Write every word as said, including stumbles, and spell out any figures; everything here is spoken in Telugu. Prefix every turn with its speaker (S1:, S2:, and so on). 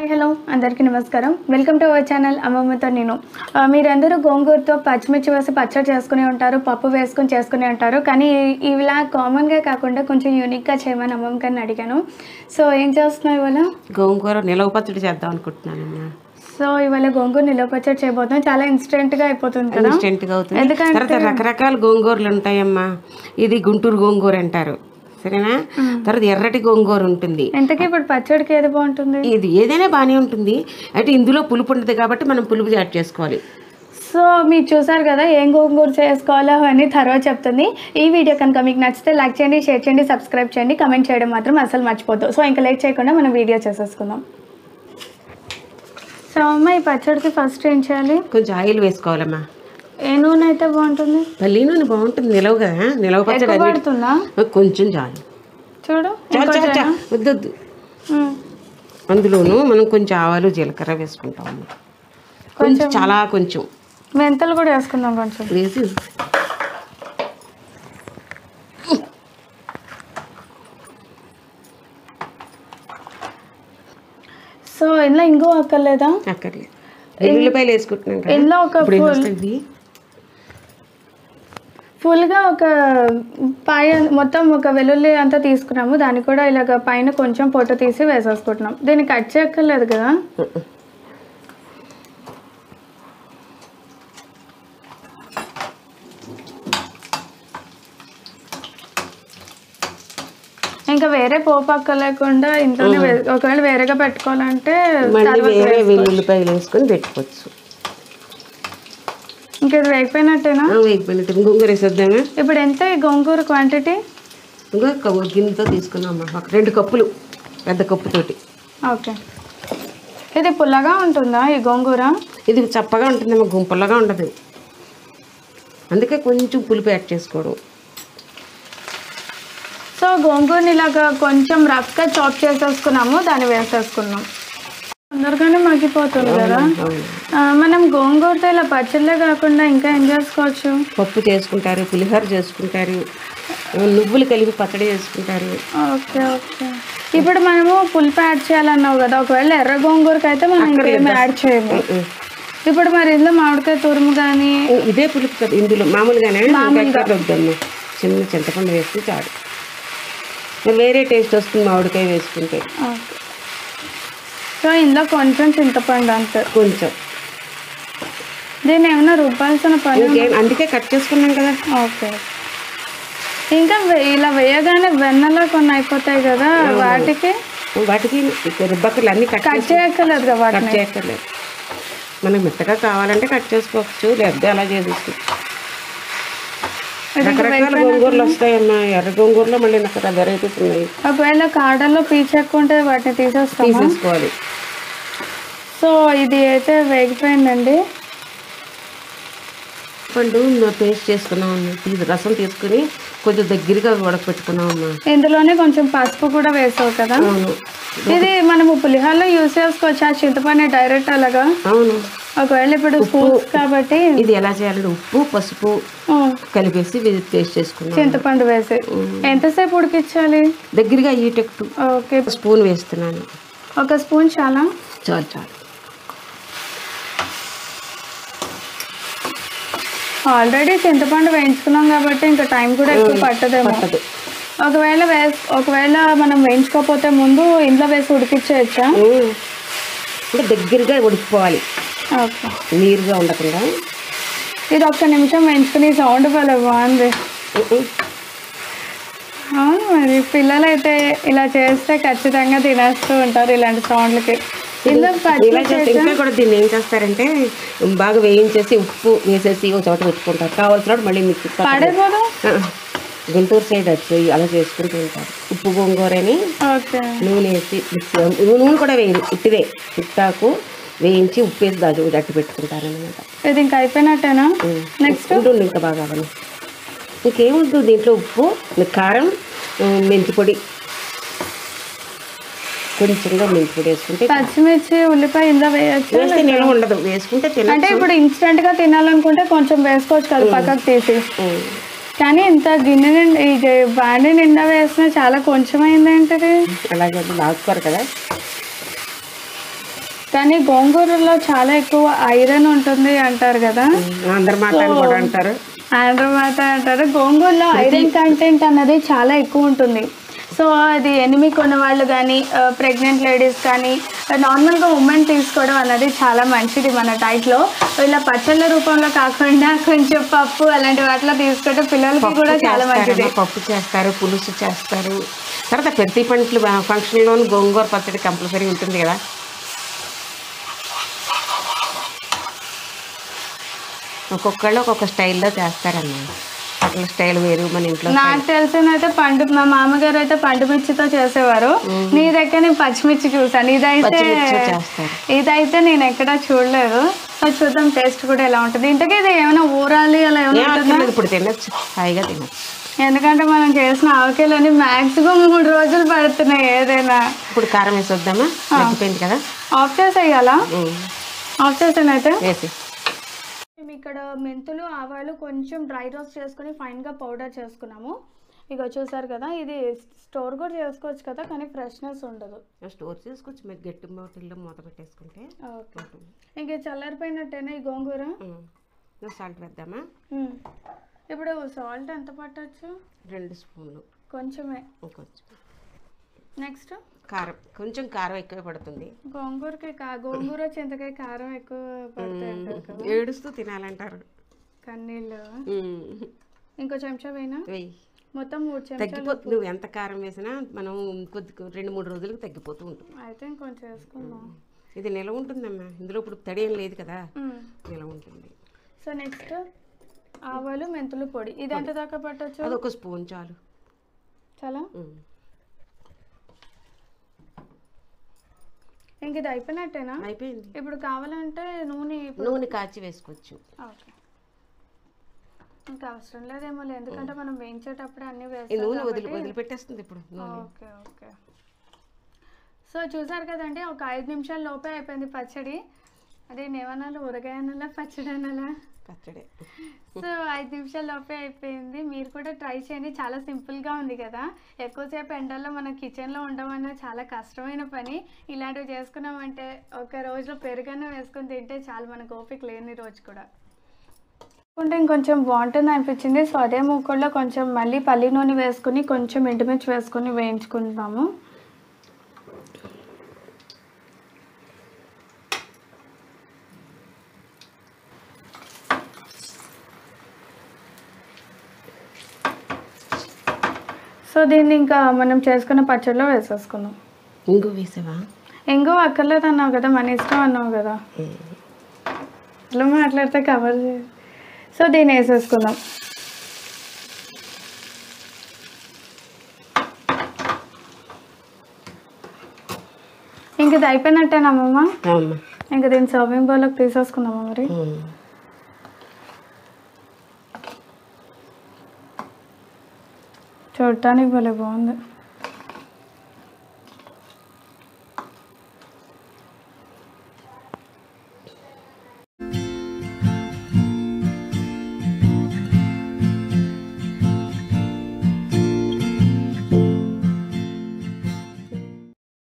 S1: హలో అందరికీ నమస్కారం. వెల్కమ్ టు అవర్ ఛానల్ అమ్మమ్మతో నేను. మీరందరూ గోంగూరతో పచ్చిమిర్చి వేసి పచ్చడి చేసుకుని ఉంటారు, పప్పు వేసుకొని చేసుకుని ఉంటారు. కానీ ఇలా కామన్గా కాకుండా కొంచెం యూనిక్గా చేయమని అమ్మమ్మ గారిని అడిగాను. సో ఏం చేస్తున్నావు ఇవాళ?
S2: గోంగూర నిలవ పచ్చడి చేద్దాం అనుకుంటున్నాను.
S1: సో ఇవాళ గోంగూర నిలవ పచ్చడి చేయబోతున్నాం. చాలా ఇన్స్టెంట్గా అయిపోతుంది కదా,
S2: ఇన్స్టెంట్గా అవుతుంది. ఎందుకంటే రకరకాల గోంగూరలు ఉంటాయమ్మా. ఇది గుంటూరు గోంగూర అంటారు, సరేనా? తర్వాత ఎర్రటి గోంగూర ఉంటుంది.
S1: ఎంతకీ ఇప్పుడు పచ్చడికి ఏది బాగుంటుంది?
S2: ఇది ఏదైనా బాగానే ఉంటుంది, అంటే ఇందులో పులుపు ఉంటుంది కాబట్టి మనం పులుపు యాడ్ చేసుకోవాలి.
S1: సో మీరు చూసారు కదా ఏం గోంగూర చేసుకోవాలో అని తర్వాత చెప్తుంది. ఈ వీడియో కనుక మీకు నచ్చితే లైక్ చేయండి, షేర్ చేయండి, సబ్స్క్రైబ్ చేయండి, కమెంట్ చేయడం మాత్రం అసలు మర్చిపోద్దు. సో ఇంకా లేట్ చేయకుండా మనం వీడియో చేసేసుకుందాం. సో అమ్మ ఈ పచ్చడికి ఫస్ట్ ఏం చేయాలి?
S2: కొంచెం ఆయిల్ వేసుకోవాలమ్మా.
S1: ఏ నూనె అయితే బాగుంటుంది?
S2: పల్లి నూనె బాగుంటుంది, నిలవ కదా. నిలవ పచ్చడి
S1: పడుతుందా?
S2: కొంచెం చాలు
S1: చూడు,
S2: వద్దు వద్దు. అందులోనూ మనం కొంచెం ఆవాలు జీలకర్ర వేసుకుంటాము. కొంచెం చాలా కొంచెం
S1: మెంతులు కూడా వేసుకుందాం కొంచెం
S2: వేసి.
S1: సో ఇందులో ఇంకో అక్కర్లేదా?
S2: అక్కర్లేదు. వెల్లుల్లిపాయలు వేసుకుంటున్నాం కదా.
S1: ఇందులో ఒక ఫుల్గా ఒక పాయ మొత్తం ఒక వెల్లుల్లి అంతా తీసుకున్నాము. దాన్ని కూడా ఇలాగ పైన కొంచెం పొట్టు తీసి వేసేసుకుంటున్నాం. దీన్ని కట్ చేయక్కర్లేదు కదా. ఇంకా వేరే పోపు అక్క లేకుండా ఇంట్లోనే ఒకవేళ వేరేగా పెట్టుకోవాలంటే
S2: వేరే వెల్లుల్లిపాయలు వేసుకొని పెట్టుకోవచ్చు.
S1: ఇంకా ఇది వేగిపోయినట్టేనా?
S2: వేగిపోయినట్టు. గోంగూర వేసేద్దామా?
S1: ఇప్పుడు ఎంత ఈ గోంగూర క్వాంటిటీ?
S2: ఇంకా గిన్నెతో తీసుకున్నాం, రెండు కప్పులు, పెద్ద కప్పుతోటి.
S1: ఓకే. ఇది పుల్లగా ఉంటుందా ఈ గోంగూర?
S2: ఇది చప్పగా ఉంటుందమ్మా, గుంపుల్లగా ఉండదు. అందుకే కొంచెం పులుపు యాడ్ చేసుకోవడం.
S1: సో గోంగూరని ఇలాగా కొంచెం రఫ్గా చాప్ చేసేసుకున్నాము, దాన్ని వేసేసుకున్నాం. తొందరగానే మగ్గిపోతుంది కదా. మనం గోంగూరతో ఇలా పచ్చళ్ళే కాకుండా ఇంకా ఏం చేసుకోవచ్చు?
S2: పప్పు చేసుకుంటారు, పులిహోర చేసుకుంటారు, నువ్వులు కలిపి పచ్చడి చేసుకుంటారు.
S1: Okay okay. ఇప్పుడు మనము పులుపు యాడ్ చేయాలన్నావు కదా, ఒకవేళ ఎర్ర గోంగూరకి అయితే మనం ఇంకేం యాడ్ చేయము. ఇప్పుడు మరి ఇందులో మామిడికాయ తురుము కానీ
S2: ఇదే పులుపు కదా, ఇందులో మామూలుగానే వద్దమ్మా. చిన్న చింతపండు వేస్తే చాలు, వేరే టేస్ట్ వస్తుంది మామిడికాయ వేసుకుంటే.
S1: సో ఇందులో కొంచెం చింతపండు అంతే,
S2: కొంచెం.
S1: దీన్ని ఏమైనా రుబ్బాల్సిన పని?
S2: అందుకే కట్ చేసుకున్నాం కదా.
S1: ఓకే. ఇంకా ఇలా వేయగానే వెన్నలా కొన్ని అయిపోతాయి కదా, వాటికి
S2: వాటికి రుబ్బక్కర్లు అన్నీ కట్
S1: కట్ చేయక్కర్లేదు కదా. వాటిని
S2: కట్ చేయక్కర్లేదు, మనకు మెత్తగా కావాలంటే కట్ చేసుకోవచ్చు, లేకపోతే అలా చేసేసి. రకరకాల గోంగూరలు వస్తాయమ్మా. ఎర్ర గోంగూరలో మళ్ళీ నాకు వెరైటీస్ ఉన్నాయి.
S1: ఒకవేళ కాడల్లో పీచెక్కుంటే వాటిని తీసేస్తాం,
S2: తీసేసుకోవాలి.
S1: సో ఇది అయితే వేగిపోయిందండి.
S2: పండు పేస్ట్ చేసుకున్నామమ్మా, తీసి రసం తీసుకుని కొంచెం దగ్గరగా ఉడకపెట్టుకున్నామమ్మా.
S1: ఇందులోనే కొంచెం పసుపు కూడా వేసావు కదా.
S2: అవును.
S1: ఇది మనము పులిహోరలో యూజ్ చేసుకోవచ్చు ఆ చింతపండు డైరెక్ట్ అలాగా?
S2: అవును.
S1: ఒకవేళ ఇప్పుడు స్పూన్స్ కాబట్టి
S2: ఇది ఎలా చేయాలంటే ఉప్పు పసుపు కలిపేసి పేస్ట్ చేసుకున్నాం,
S1: చింతపండు వేసి. ఎంతసేపు ఉడికించాలి?
S2: దగ్గరగా అయ్యేటట్టు.
S1: ఓకే.
S2: స్పూన్ వేస్తున్నాను.
S1: ఒక స్పూన్ చాలా?
S2: చాలు చాలు.
S1: ఆల్రెడీ చింతపండు వేయించుకున్నాం కాబట్టి ఇంకా టైం కూడా ఎక్కువ పట్టదేమో.
S2: పట్టదు.
S1: ఒకవేళ వేసి ఒకవేళ మనం వేయించుకోకపోతే ముందు ఇంట్లో వేసి ఉడికించేయచ్చా?
S2: ఇప్పుడు దగ్గరగా ఉడికిపోవాలి,
S1: ఓకే,
S2: నీరుగా ఉండకుండా.
S1: ఇది ఒక్క నిమిషం వేయించుకుని సౌండ్ వల్ల బాగుంది. అవును, మరి పిల్లలు అయితే ఇలా చేస్తే ఖచ్చితంగా తినేస్తూ ఉంటారు ఇలాంటి సౌండ్లకి.
S2: ఇలా ఇంకా కూడా దీన్ని ఏం చేస్తారంటే బాగా వేయించేసి ఉప్పు వేసేసి ఒక చోట పెట్టుకుంటారు, కావాల్సినప్పుడు మళ్ళీ మిక్సీ
S1: పడేపోదు.
S2: గుంటూరు సైడ్ వచ్చి అలా చేసుకుంటూ ఉంటారు. ఉప్పు గోంగూరని నూనె వేసి నూనె కూడా వేయరు, ఉట్టిదే ఉట్టాకు వేయించి ఉప్పు వేసి దాచి అట్టు పెట్టుకుంటారు అనమాట.
S1: ఇది ఇంకా అయిపోయినట్టేనా? నెక్స్ట్
S2: ఉంటుంది ఇంకా బాగా అవన్నీ. ఇంకేముంటుంది దీంట్లో ఉప్పు, కారం, మెంతి పొడి, కొంచెంగా మెంతి పొడి వేసుకుంటే.
S1: పచ్చిమిర్చి ఉల్లిపాయ ఇందులో వేయచ్చు,
S2: వేస్తే నిల్వ ఉండదు, వేసుకుంటే తిన.
S1: అంటే ఇప్పుడు ఇన్స్టెంట్ గా తినాలనుకుంటే కొంచెం వేసుకోవచ్చు కదా పక్కకు తీసి. కానీ ఇంత గిన్నె నిండా ఈ బాండి నిండా వేసినా చాలా కొంచెం అయింది ఏంటిది?
S2: అలాగే లాక్కోరు కదా.
S1: కానీ గోంగూరలో చాలా ఎక్కువ ఐరన్ ఉంటుంది అంటారు కదా,
S2: అందరు మాట కూడా అంటారు,
S1: ఆంధ్ర మాట అంటారు. గోంగూరలో ఐరన్ కంటెంట్ అన్నది చాలా ఎక్కువ ఉంటుంది. సో అది ఎనిమిక్ ఉన్న వాళ్ళు కానీ, ప్రెగ్నెంట్ లేడీస్ కానీ, నార్మల్గా ఉమెన్ తీసుకోవడం అన్నది చాలా మంచిది మన డైట్లో. ఇలా పచ్చళ్ళ రూపంలో కాకుండా కొంచెం పప్పు అలాంటి వాటిలో తీసుకుంటే పిల్లలకి కూడా చాలా మంచిది.
S2: పప్పు చేస్తారు, పులుసు చేస్తారు. తర్వాత ప్రతి పంటలు ఫంక్షన్లోనూ గోంగూర పచ్చడి కంపల్సరీ ఉంటుంది కదా. ఒక్కొక్కళ్ళు ఒక్కొక్క స్టైల్లో చేస్తారమ్మా. అట్లా స్టైల్ వేరు మన ఇంట్లో.
S1: నాకు తెలిసినైతే పండు మా మామగారు అయితే పండు మిర్చితో చేసేవారు. నీ దగ్గర నేను పచ్చిమిర్చి చూసాను. ఇదైతే ఇదైతే నేను ఎక్కడా చూడలేదు. చూద్దాం టేస్ట్ కూడా ఎలా ఉంటుంది. ఇంతకీ ఇది ఏమైనా ఊరాలి అలా ఏమైనా
S2: ఇప్పుడు తినచ్చు, హాయిగా తినచ్చు.
S1: ఎందుకంటే మనం చేసిన ఆవకాయలని మాక్సిమం మూడు రోజులు పడుతున్నాయి ఏదైనా.
S2: ఇప్పుడు కారం వేసి వద్దామా, అయిపోయింది కదా.
S1: ఆఫ్ చేసేయాలా? ఆఫ్ చేసానైతే
S2: వేసి
S1: ఇక్కడ మెంతులు ఆవాలు కొంచెం డ్రై రోస్ట్ చేసుకుని ఫైన్గా పౌడర్ చేసుకున్నాము. ఇక చూసారు కదా, ఇది స్టోర్ కూడా చేసుకోవచ్చు కదా, కానీ ఫ్రెష్నెస్ ఉండదు.
S2: స్టోర్ చేసుకోవచ్చు మీరు గట్టి బాటిల్లో మూత పెట్టేసుకుంటే.
S1: ఓకే, ఇంక చల్లారిపోయినట్టేనా ఈ గోంగూర?
S2: సాల్ట్ వేద్దామా?
S1: ఇప్పుడు సాల్ట్ ఎంత పట్టచ్చు?
S2: రెండు స్పూన్లు.
S1: కొంచెమే.
S2: కొంచెం.
S1: నెక్స్ట్
S2: కారం, కొంచెం కారం ఎక్కువ పడుతుంది.
S1: గోంగూరకి గోంగూర చింతకాయ కారం ఎక్కువ పడతాయి.
S2: ఏడుస్తూ తినాలంటారు.
S1: కన్నీళ్ళు. ఇంకో చెంచా వేయనా?
S2: వెయ్యి.
S1: మొత్తం మూడు చెంచాలు.
S2: తగ్గిపోతుంది, నువ్వు ఎంత కారం వేసినా మనం కొద్ది రెండు మూడు రోజులకు తగ్గిపోతూ ఉంటుంది.
S1: అయితే ఇంకొంచెం వేసుకుందాం.
S2: ఇది నిలవ ఉంటుందమ్మా, ఇందులో ఇప్పుడు తడి ఏం లేదు కదా, నిలవ ఉంటుంది.
S1: సో నెక్స్ట్ ఆవాలు మెంతులు పొడి, ఇది ఎంత దాకా పట్టచ్చు?
S2: అది ఒక స్పూన్ చాలు.
S1: చాలా. ఇంక ఇది అయిపోయినట్టేనా?
S2: అయిపోయింది.
S1: ఇప్పుడు కావాలంటే నూనె
S2: నూనె కాచి వేసుకోవచ్చు.
S1: ఓకే, ఇంకా అవసరం లేదేమో, ఎందుకంటే మనం వేయించేటప్పుడు అన్ని వేస్తాం.
S2: నూనె వదిలి వదిలిపెట్టేస్తుంది ఇప్పుడు.
S1: Okay okay. సో చూసారు కదండి, ఒక ఐదు నిమిషాల లోపే అయిపోయింది పచ్చడి. అదే నేమనాలి, ఊరగాయ అనాలా పచ్చడి అనాలా? పచ్చడి. సో ఐదు నిమిషాల లోపే అయిపోయింది. మీరు కూడా ట్రై చేయండి, చాలా సింపుల్గా ఉంది కదా. ఎక్కువసేపు ఎండల్లో మనం కిచెన్లో ఉండమన్నా చాలా కష్టమైన పని. ఇలాంటివి చేసుకున్నామంటే ఒక రోజులో పెరుగన్న వేసుకొని తింటే చాలా, మనకు ఓపిక లేని రోజు కూడా ఉంటే ఇంకొంచెం బాగుంటుంది అనిపించింది. సో అదే మూకుల్లో కొంచెం మళ్ళీ పల్లి నూనె వేసుకుని కొంచెం ఎండుమిర్చి వేసుకొని వేయించుకుంటాము. సో దీన్ని ఇంకా మనం చేసుకున్న పచ్చడిలో వేసేసుకుందాం.
S2: ఇంగు వేసావా?
S1: ఇంగు అక్కర్లేదు అన్నావు కదా, మన ఇష్టం అన్నావు కదా, అట్లా మాట్లాడితే కవర్ చేయ. సో దీన్ని వేసేసుకుందాం. ఇంక ఇది అయిపోయినట్టేనమ్మా. ఇంకా దీన్ని సర్వింగ్ బౌల్లోకి తీసేసుకుందామా మరి? చూడటానికి భలే బాగుంది.